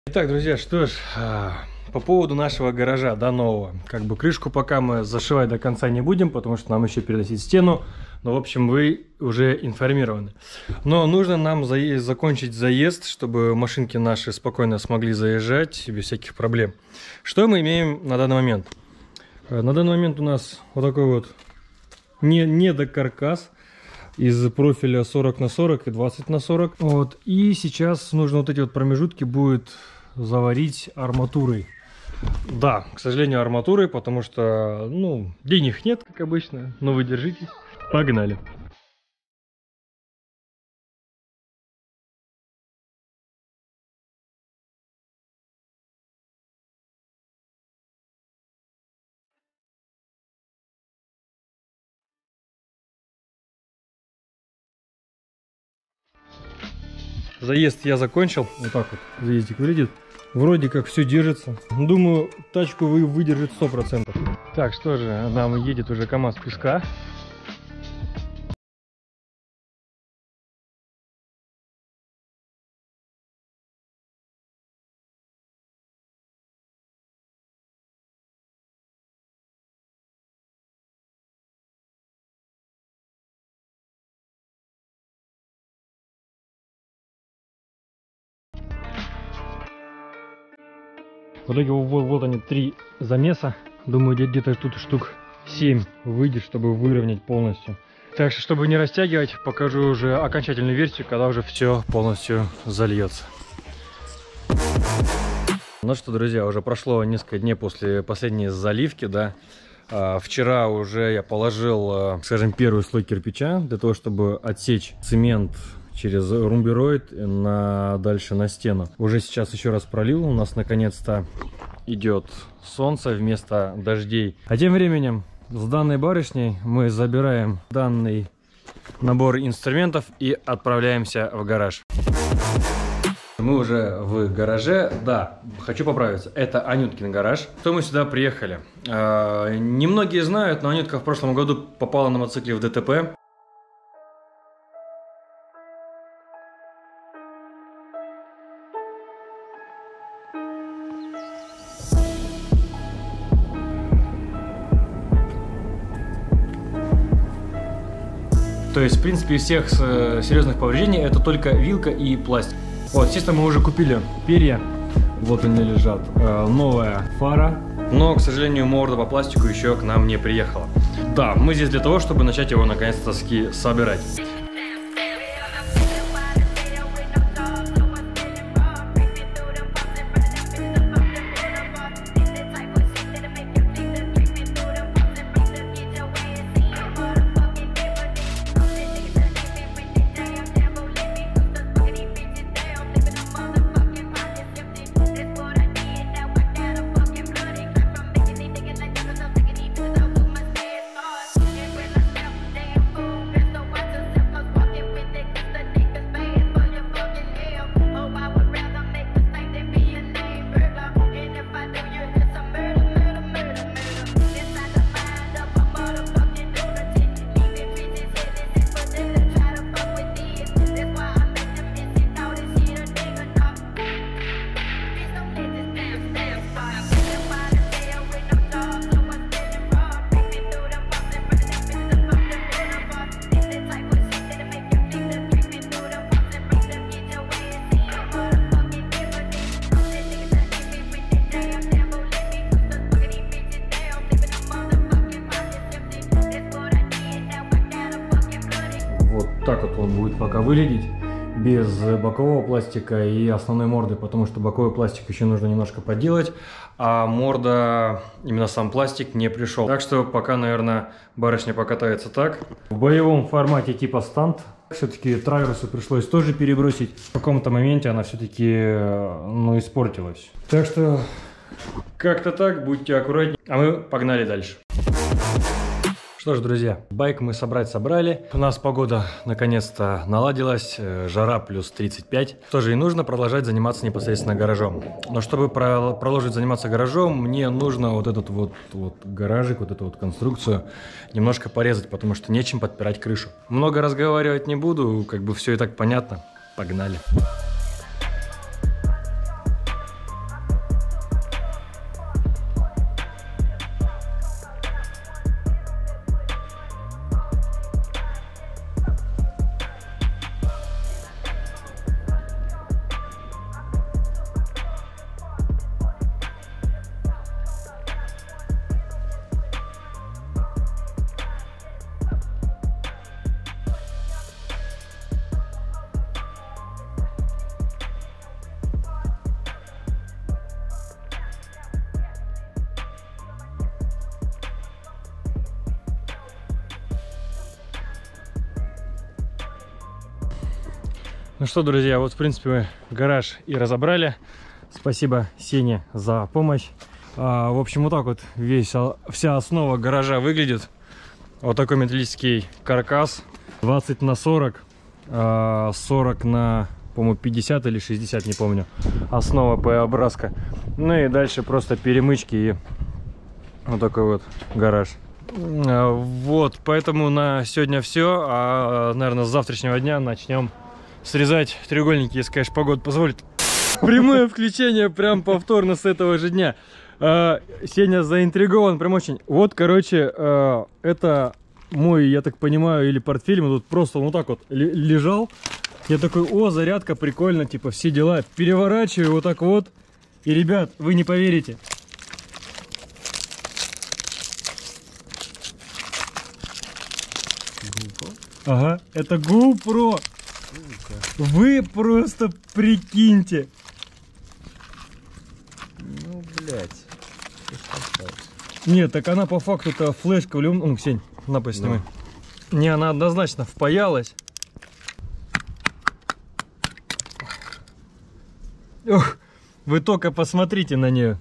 Итак, друзья, что ж, по поводу нашего гаража, да, нового. Как бы крышку пока мы зашивать до конца не будем, потому что нам еще переносить стену. Но, в общем, вы уже информированы. Но нужно нам закончить заезд, чтобы машинки наши спокойно смогли заезжать без всяких проблем. Что мы имеем на данный момент? На данный момент у нас вот такой вот недокаркас из профиля 40 на 40 и 20 на 40. Вот. И сейчас нужно вот эти вот промежутки будет заварить арматурой. Да, к сожалению, арматурой, потому что, ну, денег нет, как обычно, но вы держитесь. Погнали. Заезд я закончил. Вот так вот заездик выглядит. Вроде как все держится. Думаю, тачку выдержит 100%. Так, что же, нам едет уже КамАЗ песка. В итоге вот они, 3 замеса. Думаю, где-то тут штук 7 выйдет, чтобы выровнять полностью. Так что, чтобы не растягивать, покажу уже окончательную версию, когда уже все полностью зальется. Ну что, друзья, уже прошло несколько дней после последней заливки, да. Вчера уже я положил, скажем, первый слой кирпича для того, чтобы отсечь цемент через румбероид дальше на стену. Уже сейчас еще раз пролил. У нас наконец-то идет солнце вместо дождей. А тем временем с данной барышней мы забираем данный набор инструментов и отправляемся в гараж. Мы уже в гараже. Да, хочу поправиться. Это Анюткин гараж. Что мы сюда приехали? Немногие знают, но Анютка в прошлом году попала на мотоцикле в ДТП. То есть, в принципе, из всех серьезных повреждений это только вилка и пластик. Вот, естественно, мы уже купили перья. Вот они лежат. Новая фара. Но, к сожалению, морда по пластику еще к нам не приехала. Да, мы здесь для того, чтобы начать его наконец-то собирать. Так вот он будет пока выглядеть, без бокового пластика и основной морды, потому что боковой пластик еще нужно немножко подделать, а морда, именно сам пластик, не пришел. Так что пока, наверное, барышня покатается так. В боевом формате типа станд. Все-таки траверсу пришлось тоже перебросить. В каком-то моменте она все-таки, ну, испортилась. Так что как-то так, будьте аккуратнее. А мы погнали дальше. Что ж, друзья, байк мы собрали. У нас погода наконец-то наладилась, жара плюс 35. Тоже и нужно продолжать заниматься непосредственно гаражом. Но чтобы продолжить заниматься гаражом, мне нужно вот этот вот гаражик, вот эту вот конструкцию немножко порезать, потому что нечем подпирать крышу. Много разговаривать не буду, как бы все и так понятно. Погнали. Ну что, друзья, вот в принципе мы гараж и разобрали. Спасибо Сене за помощь. В общем, вот так вот вся основа гаража выглядит. Вот такой металлический каркас. 20 на 40. 40 на, по-моему, 50 или 60, не помню. Основа П-образка. Ну и дальше просто перемычки и вот такой вот гараж. Вот, поэтому на сегодня все. Наверное, с завтрашнего дня начнем срезать треугольники, если, конечно, погода позволит. Прямое включение прям повторно с этого же дня. Сеня заинтригован прям очень. Вот, короче, это мой, я так понимаю, или портфель. Мы тут просто вот так вот лежал. Я такой, о, зарядка, прикольно, типа, все дела. Переворачиваю вот так вот. И, ребят, вы не поверите. Ага, это GoPro. Вы просто прикиньте. Ну, блядь. Нет, так она по факту-то флешка в любом... Ну, Ксень, на, поснимай. Да. Не, она однозначно впаялась. Ох, вы только посмотрите на нее.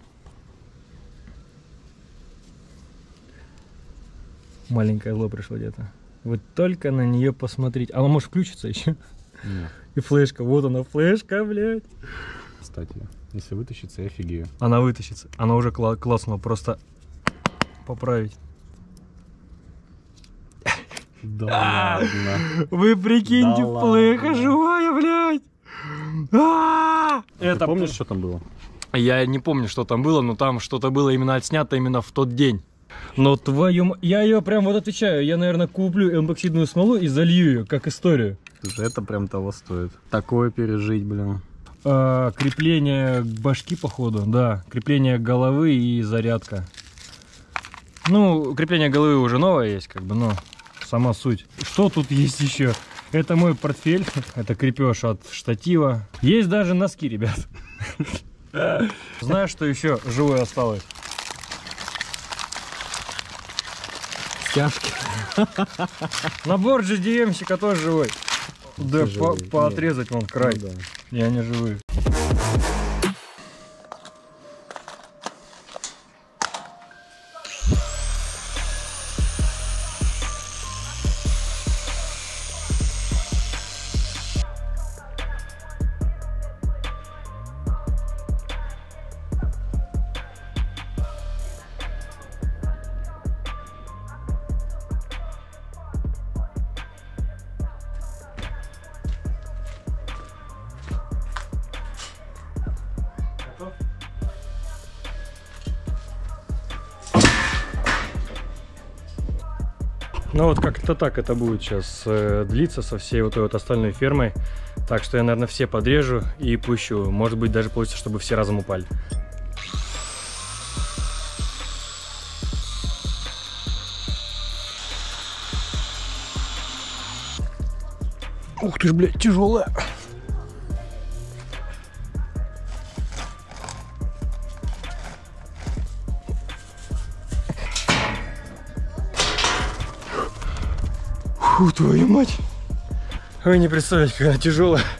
Маленькое зло пришло где-то. Вы только на нее посмотрите. Она может включиться еще? Нет. И флешка. Вот она, флешка, блядь. Кстати, если вытащится, я офигею. Она вытащится. Она уже классная. Просто поправить. Да ладно. Вы прикиньте, Да флеха ладно. живая, блядь. Ты помнишь, что там было? Я не помню, что там было, но там что-то было именно отснято именно в тот день. Но твою... Я ее прям вот отвечаю. Я, наверное, куплю эмбоксидную смолу и залью ее, как историю. Это прям того стоит. Такое пережить, блин. Крепление башки, походу, да. Крепление головы и зарядка. Ну, крепление головы уже новое есть, как бы, но сама суть. Что тут есть еще? Это мой портфель. Это крепеж от штатива. Есть даже носки, ребят. Знаешь, что еще живое осталось? Стяжки. Набор GDM-щика тоже живой. Да, поотрезать вон край. Ну, да. И они живые. Ну вот как-то так это будет сейчас длиться со всей вот этой вот остальной фермой. Так что я, наверное, все подрежу и пущу. Может быть, даже получится, чтобы все разом упали. Ух ты ж, блядь, тяжелая. Фу, твою мать. Вы не представляете, какая она тяжелая.